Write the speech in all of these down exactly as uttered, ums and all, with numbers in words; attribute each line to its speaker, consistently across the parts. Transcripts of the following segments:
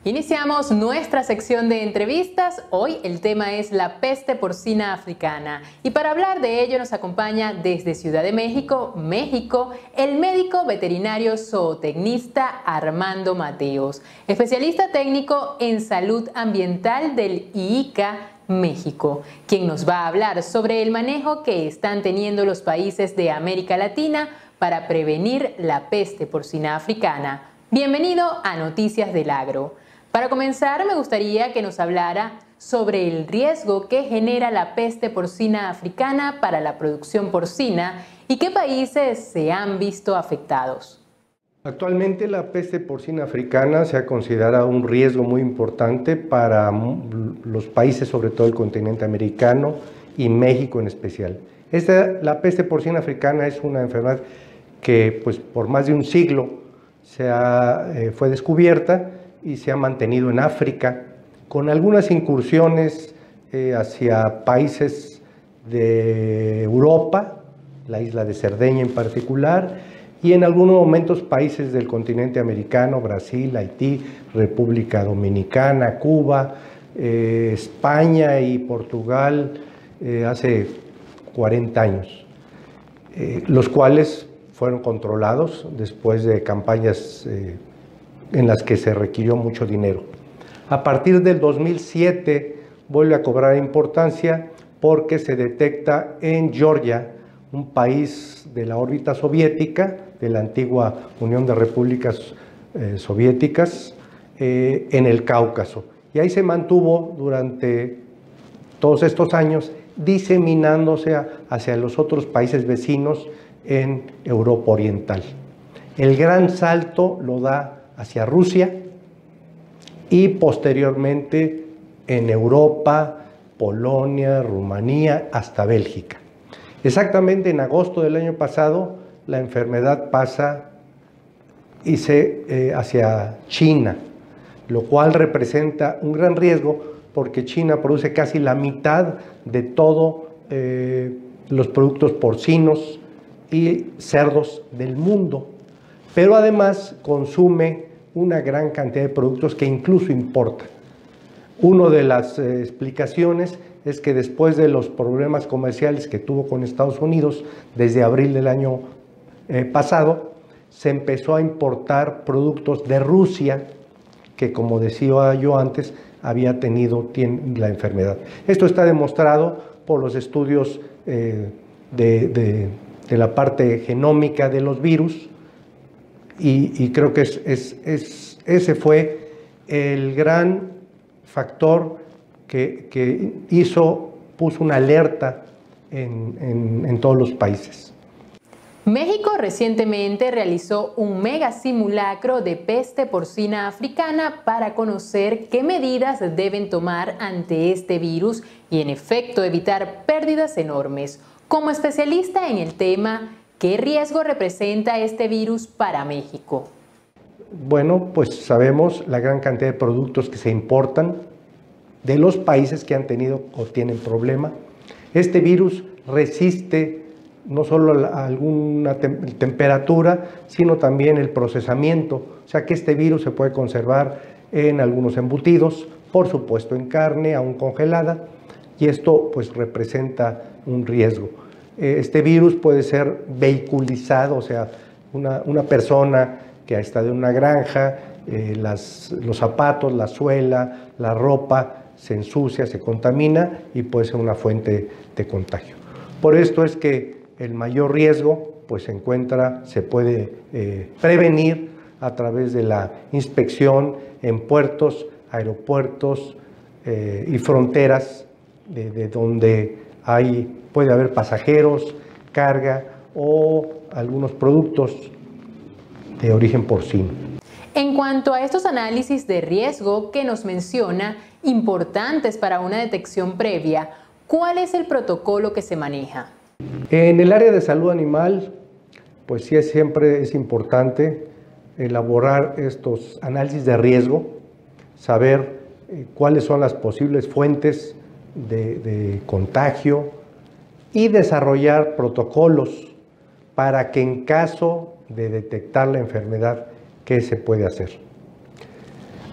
Speaker 1: Iniciamos nuestra sección de entrevistas. Hoy el tema es la peste porcina africana. Y para hablar de ello nos acompaña desde Ciudad de México, México, el médico veterinario zootecnista Armando Mateos, especialista técnico en salud ambiental del I I C A México, quien nos va a hablar sobre el manejo que están teniendo los países de América Latina para prevenir la peste porcina africana. Bienvenido a Noticias del Agro. Para comenzar, me gustaría que nos hablara sobre el riesgo que genera la peste porcina africana para la producción porcina y qué países se han visto afectados.
Speaker 2: Actualmente la peste porcina africana se ha considerado un riesgo muy importante para los países, sobre todo el continente americano y México en especial. Esta, la peste porcina africana es una enfermedad que pues, por más de un siglo se ha, eh, fue descubierta y se ha mantenido en África, con algunas incursiones eh, hacia países de Europa, la isla de Cerdeña en particular, y en algunos momentos países del continente americano, Brasil, Haití, República Dominicana, Cuba, eh, España y Portugal eh, hace cuarenta años, eh, los cuales fueron controlados después de campañas eh, en las que se requirió mucho dinero. A partir del dos mil siete vuelve a cobrar importancia porque se detecta en Georgia, un país de la órbita soviética, de la antigua Unión de Repúblicas eh, Soviéticas, eh, en el Cáucaso. Y ahí se mantuvo durante todos estos años, diseminándose hacia los otros países vecinos en Europa Oriental. El gran salto lo da hacia Rusia y posteriormente en Europa, Polonia, Rumanía, hasta Bélgica. Exactamente en agosto del año pasado, la enfermedad pasa y se, eh, hacia China, lo cual representa un gran riesgo porque China produce casi la mitad de todos eh, los productos porcinos y cerdos del mundo, pero además consume una gran cantidad de productos que incluso importa. Una de las eh, explicaciones es que después de los problemas comerciales que tuvo con Estados Unidos desde abril del año eh, pasado, se empezó a importar productos de Rusia que, como decía yo antes, había tenido tiene, la enfermedad. Esto está demostrado por los estudios eh, de, de, de la parte genómica de los virus. Y, y creo que es, es, es, ese fue el gran factor que, que hizo, puso una alerta en, en, en todos los países.
Speaker 1: México recientemente realizó un mega simulacro de peste porcina africana para conocer qué medidas deben tomar ante este virus y en efecto evitar pérdidas enormes. Como especialista en el tema, ¿qué riesgo representa este virus para México?
Speaker 2: Bueno, pues sabemos la gran cantidad de productos que se importan de los países que han tenido o tienen problema. Este virus resiste no solo a alguna tem temperatura, sino también el procesamiento. O sea que este virus se puede conservar en algunos embutidos, por supuesto en carne aún congelada, y esto pues representa un riesgo. Este virus puede ser vehiculizado, o sea, una, una persona que está de una granja, eh, las, los zapatos, la suela, la ropa, se ensucia, se contamina y puede ser una fuente de contagio. Por esto es que el mayor riesgo pues, se encuentra, se puede eh, prevenir a través de la inspección en puertos, aeropuertos eh, y fronteras de, de donde hay puede haber pasajeros, carga o algunos productos de origen porcino.
Speaker 1: En cuanto a estos análisis de riesgo que nos menciona, importantes para una detección previa, ¿cuál es el protocolo que se maneja?
Speaker 2: En el área de salud animal, pues sí, es, siempre es importante elaborar estos análisis de riesgo, saber eh, cuáles son las posibles fuentes de, de contagio, y desarrollar protocolos para que en caso de detectar la enfermedad, ¿qué se puede hacer?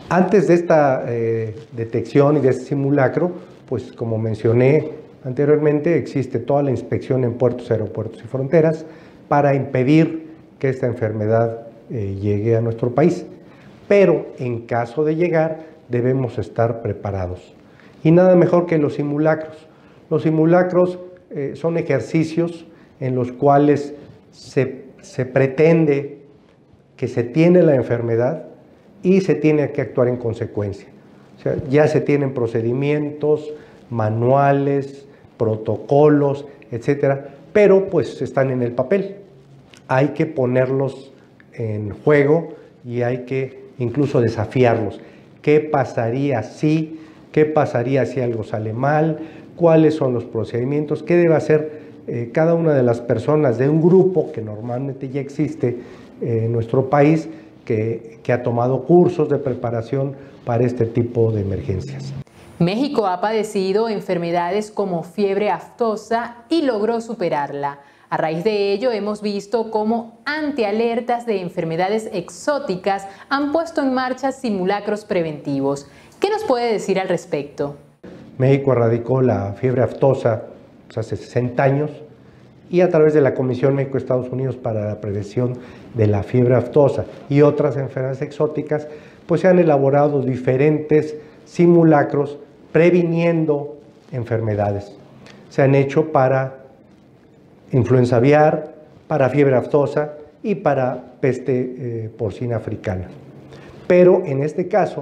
Speaker 2: Antes de esta eh, detección y de este simulacro, pues como mencioné anteriormente, existe toda la inspección en puertos, aeropuertos y fronteras para impedir que esta enfermedad eh, llegue a nuestro país. Pero en caso de llegar, debemos estar preparados. Y nada mejor que los simulacros. Los simulacros eh, son ejercicios en los cuales se, se pretende que se tiene la enfermedad y se tiene que actuar en consecuencia. O sea, ya se tienen procedimientos, manuales, protocolos, etcétera, pero pues están en el papel. Hay que ponerlos en juego y hay que incluso desafiarlos. ¿Qué pasaría si? ¿Qué pasaría si algo sale mal? ¿Cuáles son los procedimientos? ¿Qué debe hacer eh, cada una de las personas de un grupo que normalmente ya existe eh, en nuestro país, que, que ha tomado cursos de preparación para este tipo de emergencias?
Speaker 1: México ha padecido enfermedades como fiebre aftosa y logró superarla. A raíz de ello, hemos visto cómo antialertas de enfermedades exóticas han puesto en marcha simulacros preventivos. ¿Qué nos puede decir al respecto?
Speaker 2: México erradicó la fiebre aftosa pues, hace sesenta años y a través de la Comisión México-Estados Unidos para la Prevención de la Fiebre Aftosa y otras enfermedades exóticas, pues se han elaborado diferentes simulacros previniendo enfermedades. Se han hecho para influenza aviar, para fiebre aftosa y para peste eh, porcina africana. Pero en este caso,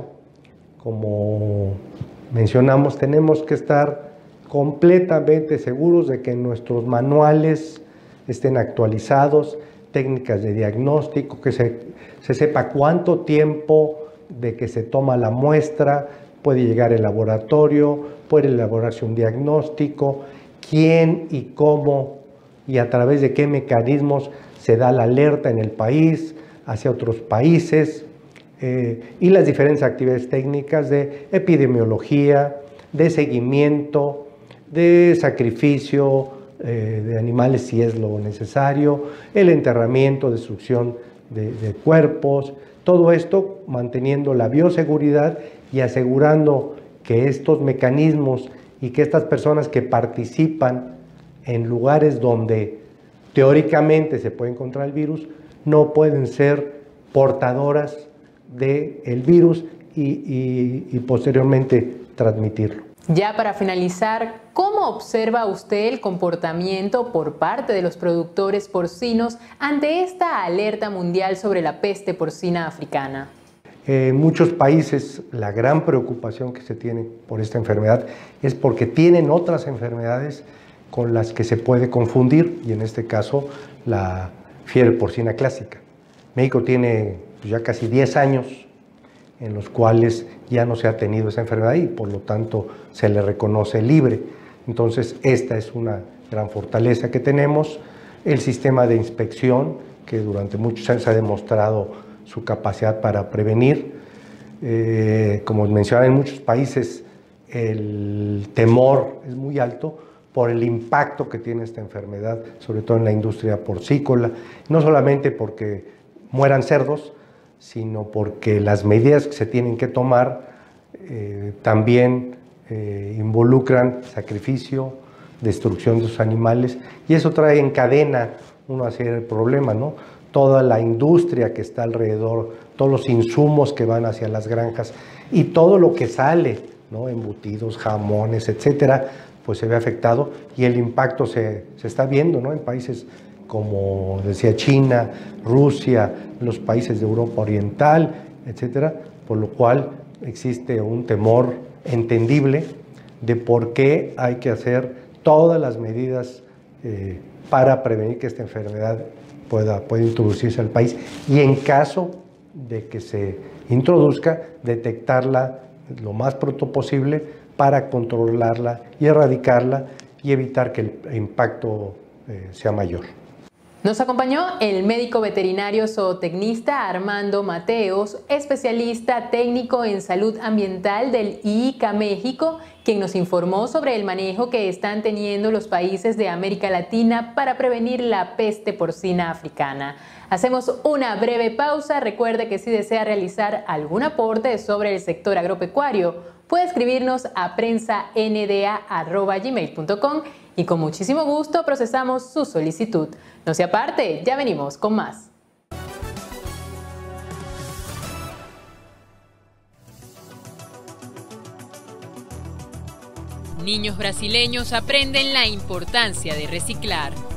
Speaker 2: como mencionamos, tenemos que estar completamente seguros de que nuestros manuales estén actualizados, técnicas de diagnóstico, que se, se sepa cuánto tiempo de que se toma la muestra, puede llegar al laboratorio, puede elaborarse un diagnóstico, quién y cómo y a través de qué mecanismos se da la alerta en el país, hacia otros países, eh, y las diferentes actividades técnicas de epidemiología, de seguimiento, de sacrificio eh, de animales si es lo necesario, el enterramiento, destrucción de, de cuerpos, todo esto manteniendo la bioseguridad y asegurando que estos mecanismos y que estas personas que participan en lugares donde teóricamente se puede encontrar el virus, no pueden ser portadoras del virus y, y, y posteriormente transmitirlo.
Speaker 1: Ya para finalizar, ¿cómo observa usted el comportamiento por parte de los productores porcinos ante esta alerta mundial sobre la peste porcina africana?
Speaker 2: En muchos países la gran preocupación que se tiene por esta enfermedad es porque tienen otras enfermedades con las que se puede confundir, y en este caso la fiebre porcina clásica. México tiene pues, ya casi diez años en los cuales ya no se ha tenido esa enfermedad y por lo tanto se le reconoce libre. Entonces esta es una gran fortaleza que tenemos. El sistema de inspección, que durante muchos años ha demostrado su capacidad para prevenir. Eh, como mencionaba, en muchos países el temor es muy alto por el impacto que tiene esta enfermedad, sobre todo en la industria porcícola, no solamente porque mueran cerdos, sino porque las medidas que se tienen que tomar eh, también eh, involucran sacrificio, destrucción de los animales, y eso trae en cadena uno hacia el problema, ¿no? Toda la industria que está alrededor, todos los insumos que van hacia las granjas y todo lo que sale, ¿no? Embutidos, jamones, etcétera, pues se ve afectado y el impacto se, se está viendo, ¿no? En países como decía China, Rusia, los países de Europa Oriental, etcétera, por lo cual existe un temor entendible de por qué hay que hacer todas las medidas eh, para prevenir que esta enfermedad pueda, pueda introducirse al país y en caso de que se introduzca, detectarla lo más pronto posible para controlarla y erradicarla y evitar que el impacto eh, sea mayor.
Speaker 1: Nos acompañó el médico veterinario zootecnista Armando Mateos, especialista técnico en salud ambiental del I I C A México, quien nos informó sobre el manejo que están teniendo los países de América Latina para prevenir la peste porcina africana. Hacemos una breve pausa. Recuerde que si desea realizar algún aporte sobre el sector agropecuario, puede escribirnos a prensa n d a arroba gmail punto com y con muchísimo gusto procesamos su solicitud. No se aparte, ya venimos con más.
Speaker 3: Niños brasileños aprenden la importancia de reciclar.